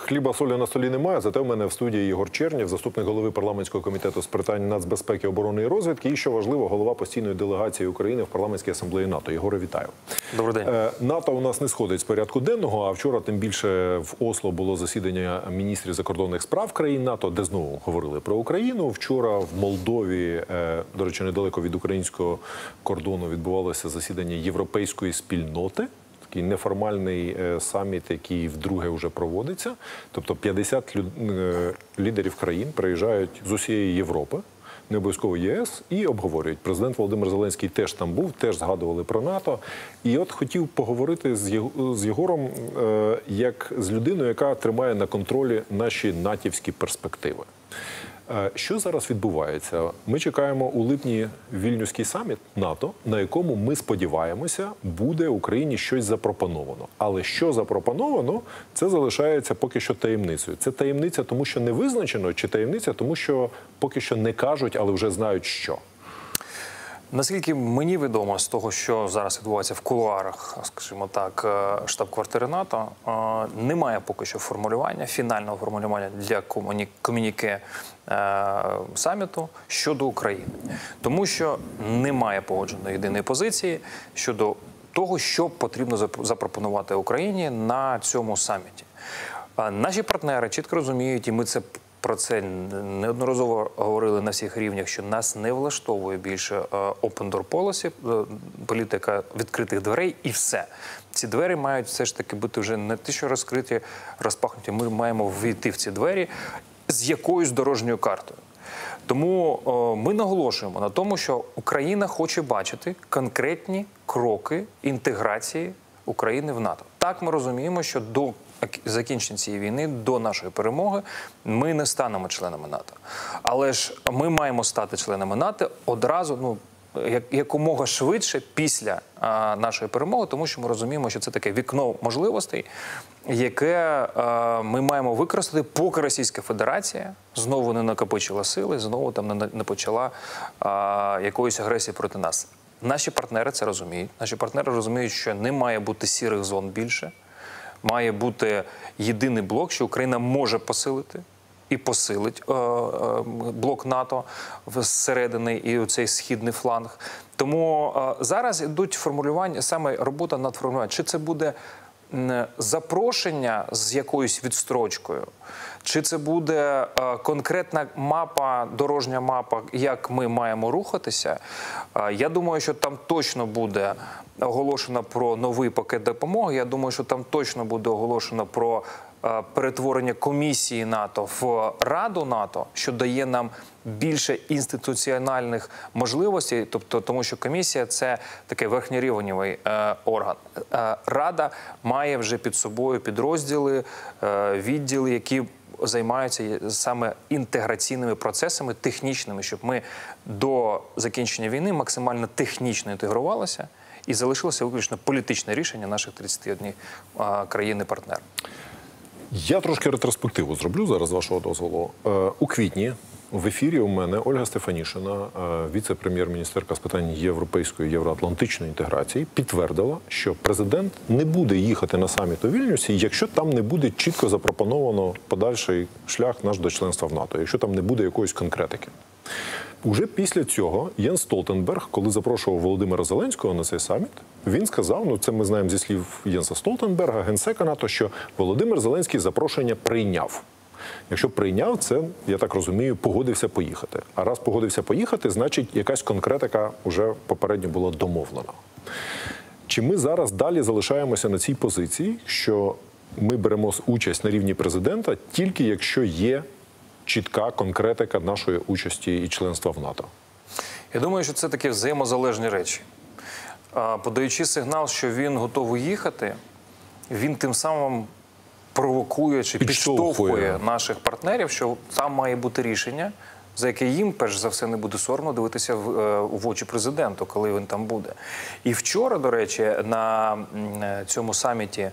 хліба солі на столі немає, зате в мене в студії Єгор Чернєв, заступник голови парламентського комітету з питань нацбезпеки, оборони і розвідки, і, що важливо, голова постійної делегації України в парламентській асамблеї НАТО. Єгоре, вітаю. Добрий день. НАТО у нас не сходить з порядку денного, а вчора тим більше в Осло було засідання міністрів закордонних справ країн НАТО, де знову говорили про Україну. Вчора в Молдові, до речі, недалеко від українського кордону, відбувалося засідання європейської спільноти. Такий неформальний саміт, який вдруге вже проводиться. Тобто 50 лідерів країн приїжджають з усієї Європи, не обов'язково ЄС, і обговорюють. Президент Володимир Зеленський теж там був, теж згадували про НАТО. І от хотів поговорити з Єгором як з людиною, яка тримає на контролі наші натівські перспективи. Що зараз відбувається? Ми чекаємо у липні Вільнюський саміт НАТО, на якому, ми сподіваємося, буде Україні щось запропоновано. Але що запропоновано, це залишається поки що таємницею. Це таємниця тому, що не визначено, чи таємниця тому, що поки що не кажуть, але вже знають що? Наскільки мені відомо з того, що зараз відбувається в кулуарах, скажімо так, штаб-квартири НАТО, немає поки що формулювання, фінального формулювання для комюніке саміту щодо України. Тому що немає погодженої єдиної позиції щодо того, що потрібно запропонувати Україні на цьому саміті. Наші партнери чітко розуміють, і ми про це неодноразово говорили на всіх рівнях, що нас не влаштовує більше open door policy, політика відкритих дверей і все. Ці двері мають все ж таки бути вже не те, що розкриті, розпахнуті. Ми маємо ввійти в ці двері з якоюсь дорожньою картою. Тому ми наголошуємо на тому, що Україна хоче бачити конкретні кроки інтеграції України в НАТО. Так ми розуміємо, що до закінчення цієї війни, до нашої перемоги, ми не станемо членами НАТО. Але ж ми маємо стати членами НАТО одразу, якомога швидше після нашої перемоги, тому що ми розуміємо, що це таке вікно можливостей, яке ми маємо використати, поки Російська Федерація знову не накопичила сили, знову там не почала якоїсь агресії проти нас. Наші партнери це розуміють. Наші партнери розуміють, що не має бути сірих зон більше. Має бути єдиний блок, що Україна може посилити і посилить блок НАТО зсередини і цей східний фланг. Тому зараз йдуть формулювання, саме робота над формулюванням. Чи це буде запрошення з якоюсь відстрочкою, чи це буде конкретна мапа, дорожня мапа, як ми маємо рухатися. Я думаю, що там точно буде оголошено про новий пакет допомоги. Я думаю, що там точно буде оголошено про перетворення комісії НАТО в Раду НАТО, що дає нам більше інституціональних можливостей, тобто, тому що комісія – це такий верхньорівневий орган. Рада має вже під собою підрозділи, відділи, які займаються саме інтеграційними процесами, технічними, щоб ми до закінчення війни максимально технічно інтегрувалися і залишилося виключно політичне рішення наших 31 країни-партнер. Я трошки ретроспективу зроблю зараз, з вашого дозволу. У квітні в ефірі у мене Ольга Стефанішина, віце-прем'єр-міністерка з питань європейської, євроатлантичної інтеграції, підтвердила, що президент не буде їхати на саміт у Вільнюсі, якщо там не буде чітко запропоновано подальший шлях наш до членства в НАТО, якщо там не буде якоїсь конкретики. Уже після цього Єнс Столтенберг, коли запрошував Володимира Зеленського на цей саміт, він сказав, це ми знаємо зі слів Єнса Столтенберга, генсека НАТО, що Володимир Зеленський запрошення прийняв. Якщо прийняв, це, я так розумію, погодився поїхати. А раз погодився поїхати, значить якась конкретика вже попередньо була домовлена. Чи ми зараз далі залишаємося на цій позиції, що ми беремо участь на рівні президента тільки якщо є чітка конкретика нашої участі і членства в НАТО? Я думаю, що це такі взаємозалежні речі. Подаючи сигнал, що він готовий їхати, він тим самим провокує чи підштовхує наших партнерів, що там має бути рішення, за яке їм, перш за все, не буде соромно дивитися в очі президенту, коли він там буде. І вчора, до речі, на цьому саміті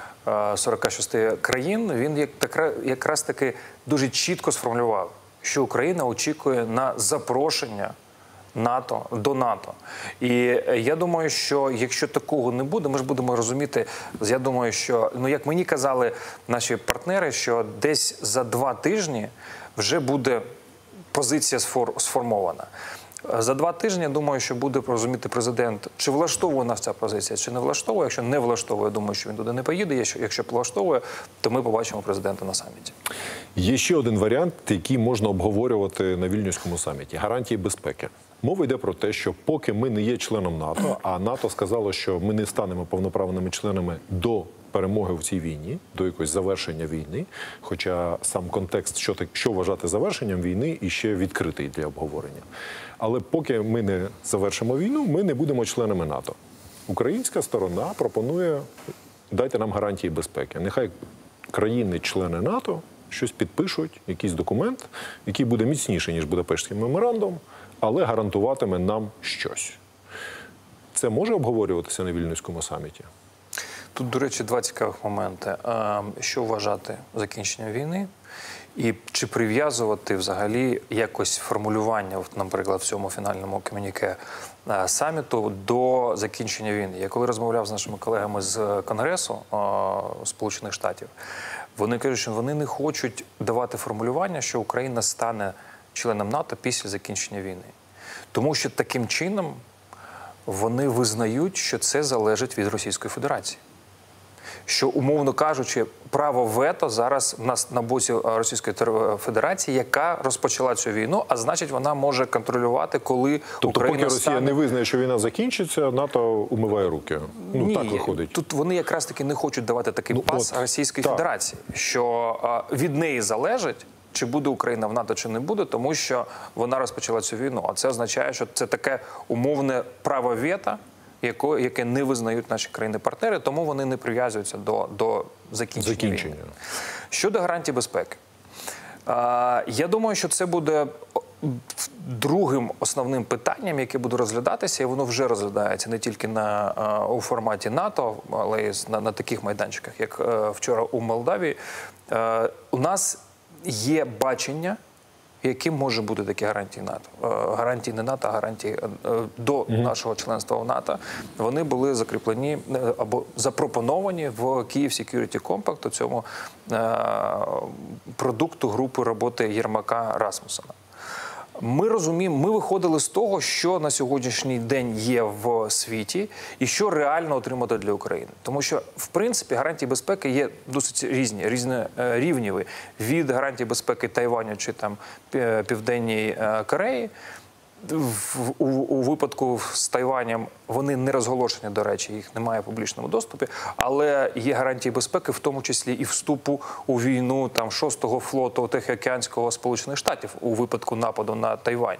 46 країн, він якраз таки дуже чітко сформулював, що Україна очікує на запрошення до НАТО. І я думаю, що якщо такого не буде, ми ж будемо розуміти, я думаю, що, ну як мені казали наші партнери, що десь за 2 тижні вже буде позиція сформована. За 2 тижні, я думаю, що буде розуміти президент, чи влаштовує нас ця позиція, чи не влаштовує. Якщо не влаштовує, я думаю, що він туди не поїде. Якщо влаштовує, то ми побачимо президента на саміті. Є ще один варіант, який можна обговорювати на Вільнюському саміті – гарантії безпеки. Мова йде про те, що поки ми не є членом НАТО, а НАТО сказало, що ми не станемо повноправними членами до перемоги в цій війні, до якогось завершення війни, хоча сам контекст, що вважати завершенням війни, іще відкритий для обговорення. Але поки ми не завершимо війну, ми не будемо членами НАТО. Українська сторона пропонує, дайте нам гарантії безпеки. Нехай країни-члени НАТО щось підпишуть, якийсь документ, який буде міцніший, ніж Будапештський меморандум, але гарантуватиме нам щось. Це може обговорюватися на Вільнюському саміті? Тут, до речі, 2 цікавих моменти. Що вважати закінченням війни? І чи прив'язувати взагалі якось формулювання, наприклад, в цьому фінальному комюніке саміту до закінчення війни? Я коли розмовляв з нашими колегами з Конгресу Сполучених Штатів, вони кажуть, що вони не хочуть давати формулювання, що Україна стане членом НАТО після закінчення війни. Тому що таким чином вони визнають, що це залежить від Російської Федерації. Що, умовно кажучи, право вето зараз в нас на боці Російської Федерації, яка розпочала цю війну, а значить вона може контролювати, коли тобто, Україна поки Росія не визнає, що війна закінчиться, НАТО умиває руки. Ну, ні, так виходить. Тут вони якраз таки не хочуть давати такий пас Російській так. Федерації, що від неї залежить, чи буде Україна в НАТО, чи не буде, тому що вона розпочала цю війну. А це означає, що це таке умовне право вето, яке не визнають наші країни-партнери, тому вони не прив'язуються до закінчення війни. Щодо гарантій безпеки. Я думаю, що це буде другим основним питанням, яке буде розглядатися, і воно вже розглядається не тільки у форматі НАТО, але й на таких майданчиках, як вчора у Молдавії. У нас є бачення, яким може бути такі гарантії НАТО. Гарантії не НАТО, а гарантії до нашого членства в НАТО. Вони були закріплені або запропоновані в Kyiv Security Compact, цьому продукту групи роботи Єрмака Расмусена. Ми розуміємо, ми виходили з того, що на сьогоднішній день є в світі і що реально отримати для України. Тому що, в принципі, гарантії безпеки є досить різнорівневі. Від гарантій безпеки Тайваню чи там Південній Кореї. У випадку з Тайванем вони не розголошені, до речі, їх немає в публічному доступі, але є гарантії безпеки, в тому числі і вступу у війну там 6-го флоту Тихоокеанського Сполучених Штатів у випадку нападу на Тайвань.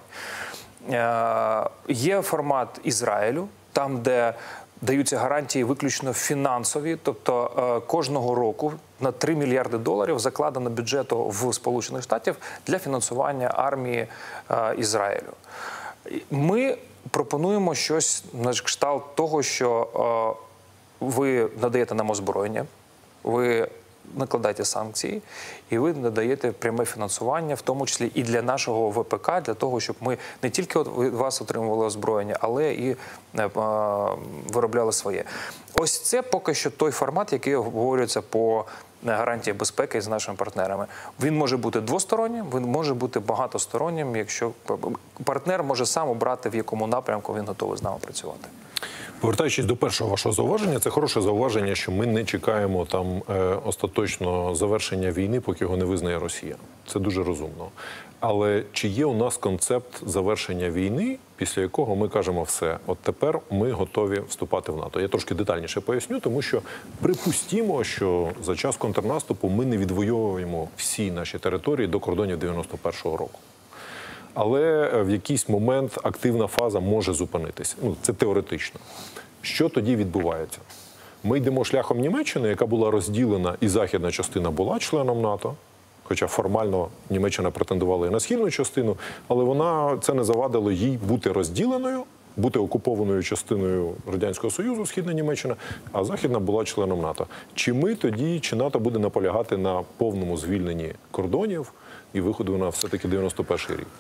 Є формат Ізраїлю, там, де даються гарантії виключно фінансові, тобто кожного року на $3 мільярди закладено бюджету в Сполучених Штатів для фінансування армії Ізраїлю. Ми пропонуємо щось на кшталт того, що ви надаєте нам озброєння, ви накладаєте санкції, і ви надаєте пряме фінансування, в тому числі і для нашого ВПК, для того, щоб ми не тільки від вас отримували озброєння, але і виробляли своє. Ось це поки що той формат, який обговорюється по гарантії безпеки з нашими партнерами. Він може бути двостороннім, він може бути багатостороннім, якщо партнер може сам обрати, в якому напрямку він готовий з нами працювати. Повертаючись до першого вашого зауваження, це хороше зауваження, що ми не чекаємо там остаточного завершення війни, поки його не визнає Росія. Це дуже розумно. Але чи є у нас концепт завершення війни, після якого ми кажемо все, от тепер ми готові вступати в НАТО? Я трошки детальніше поясню, тому що припустімо, що за час контрнаступу ми не відвоюємо всі наші території до кордонів 91-го року. Але в якийсь момент активна фаза може зупинитися. Ну, це теоретично. Що тоді відбувається? Ми йдемо шляхом Німеччини, яка була розділена, і західна частина була членом НАТО, хоча формально Німеччина претендувала і на східну частину, але це не завадило їй бути розділеною, бути окупованою частиною Радянського Союзу, Східна Німеччина, а Західна була членом НАТО. Чи ми тоді, чи НАТО буде наполягати на повному звільненні кордонів і виходу на все-таки 91-й рік?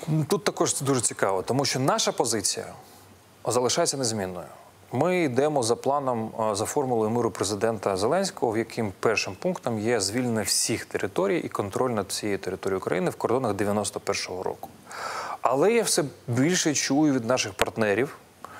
Тут також це дуже цікаво, тому що наша позиція залишається незмінною. Ми йдемо за планом, за формулою миру президента Зеленського, в яким першим пунктом є звільнення всіх територій і контроль над цією територією України в кордонах 91-го року. Але я все більше чую від наших партнерів,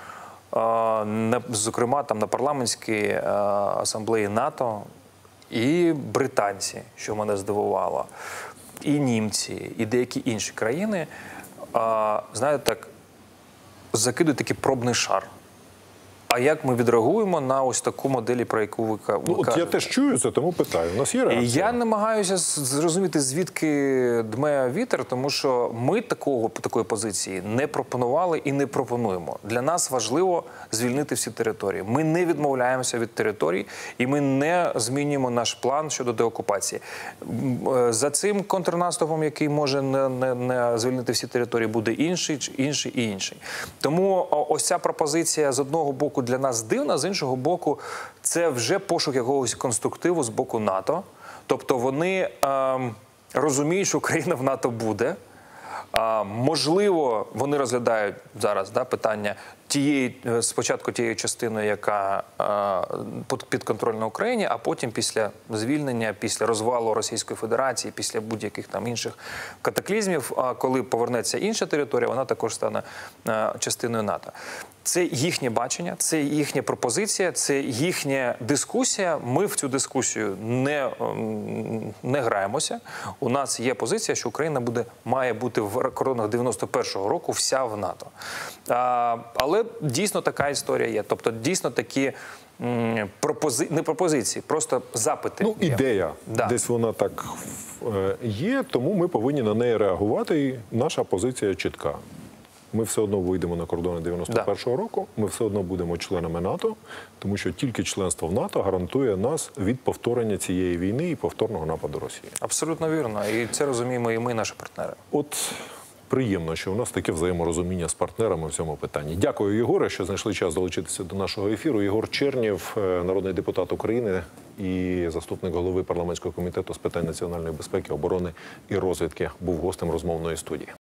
зокрема там на парламентській асамблеї НАТО, і британці, що мене здивувало, і німці, і деякі інші країни, знаєте, так, закидують такий пробний шар. А як ми відреагуємо на ось таку модель, про яку ви кажете? От я теж чую це, тому питаю. У нас є реакція? Я намагаюся зрозуміти, звідки дме вітер, тому що ми такої позиції не пропонували і не пропонуємо. Для нас важливо звільнити всі території. Ми не відмовляємося від територій і ми не змінюємо наш план щодо деокупації. За цим контрнаступом, який може не звільнити всі території, буде інший. Тому ось ця пропозиція з одного боку для нас дивна, з іншого боку, це вже пошук якогось конструктиву з боку НАТО. Тобто вони розуміють, що Україна в НАТО буде. Можливо, вони розглядають зараз питання спочатку тієї частини, яка підконтрольна Україні, а потім після звільнення, після розвалу Російської Федерації, після будь-яких там інших катаклізмів, коли повернеться інша територія, вона також стане частиною НАТО. Це їхнє бачення, це їхня пропозиція, це їхня дискусія. Ми в цю дискусію не граємося. У нас є позиція, що Україна має бути в кордонах 91-го року вся в НАТО. Але дійсно така історія є. Тобто дійсно такі не пропозиції, просто запити. Ну, ідея. Да. Десь вона так є, тому ми повинні на неї реагувати. І наша позиція чітка. Ми все одно вийдемо на кордони 91-го року, ми все одно будемо членами НАТО, тому що тільки членство в НАТО гарантує нас від повторення цієї війни і повторного нападу Росії. Абсолютно вірно. І це розуміємо і ми, і наші партнери. От приємно, що у нас таке взаєморозуміння з партнерами в цьому питанні. Дякую, Єгоре, що знайшли час долучитися до нашого ефіру. Єгор Чернєв, народний депутат України і заступник голови парламентського комітету з питань національної безпеки, оборони і розвідки, був гостем розмовної студії.